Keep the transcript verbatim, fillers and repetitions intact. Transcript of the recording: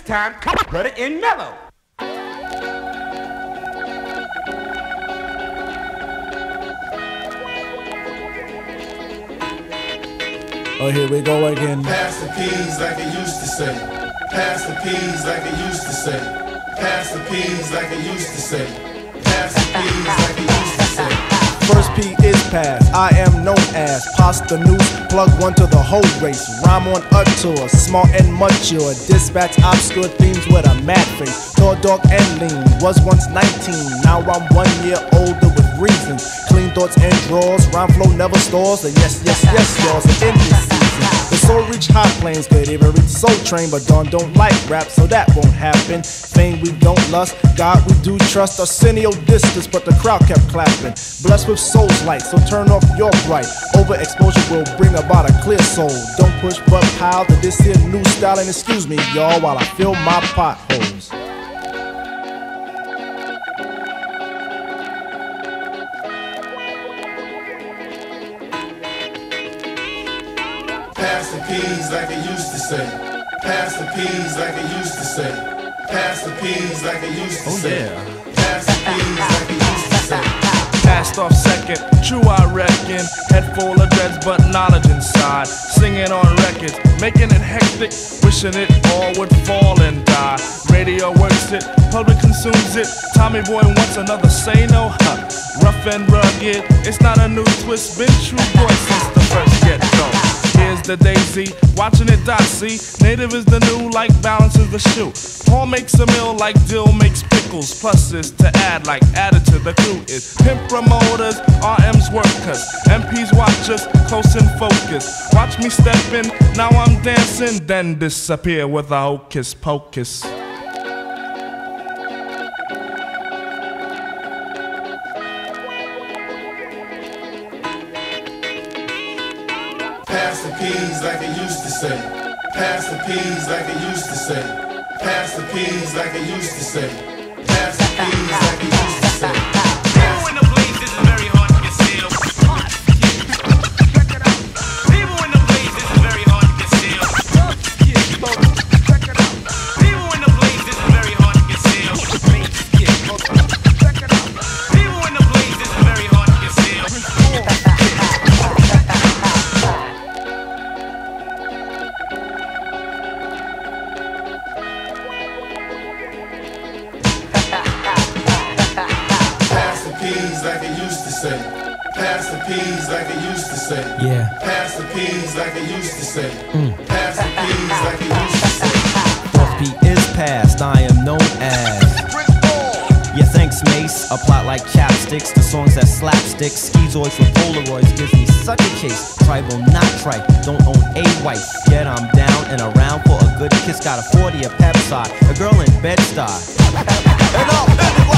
time, put it in mellow. Oh, here we go again. Pass the peas like it used to say. Pass the peas like it used to say. Pass the peas like it used to say. Pass the peas like it used to say. First P is pass. I am known as Posdnuos. Plug one to the whole race. Rhyme on a tour, smart and mature. Dispatch obscure themes with a mad face. Tall, dark, and lean. Was once nineteen. Now I'm one year older with reasons. Clean thoughts and draws. Rhyme flow never stalls. And yes, yes, yes, y'all. So in this season, the soul reach high planes. Could even reach Soul Train, but Dawn don't like rap, so that won't happen. Fame we don't lust. God we do trust. Arsenio distance, but the crowd kept clapping. Blessed with soul's light, so turn off your bright. Overexposure will bring about a clear soul. Don't push but pile to this here new style. And excuse me, y'all, while I fill my potholes. Pass the peas like it used to say. Pass the peas like it used to say. Pass the peas like it used to Oh, say. yeah. Pass the peas like it used to say. Passed off second, true I reckon. Head full of dreads but knowledge inside. Singing on records, making it hectic. Wishing it all would fall and die. Radio works it, public consumes it. Tommy Boy wants another say no, huh? Rough and rugged, it's not a new twist. Been true boy since the first get go. Here's the daisy, watching it dot see. Native is the new, like balance is the shoe. Paul makes a meal like dill makes pickles. Pluses to add like added to the crew is pimp promoters, R M's workers, M P's watchers, close in focus. Watch me step in, now I'm dancing, then disappear with a hocus pocus. Pass the peas like it used to say. Pass the peas like it used to say. Pass the peas like it used to say. Pass the peas like it used to say. People in the place, this is very hard to conceal. People in the place, this is very hard to conceal. People in the place, this is very hard to conceal. People in the place, this is very hard to conceal. Pass the peas like it used to say. Pass the peas like it used to say. Yeah. Pass the peas like it used to say. Pass the peas like it used to say. First P is past, I am known as. Yeah, thanks, Mace. A plot like chapsticks, the songs that slapstick. Schizoids with Polaroids gives me such a chase. Tribal, not trite, don't own a wife. Yet I'm down and around for a good kiss. Got a forty, a pep side, a girl in Bed-Stuy. And I'm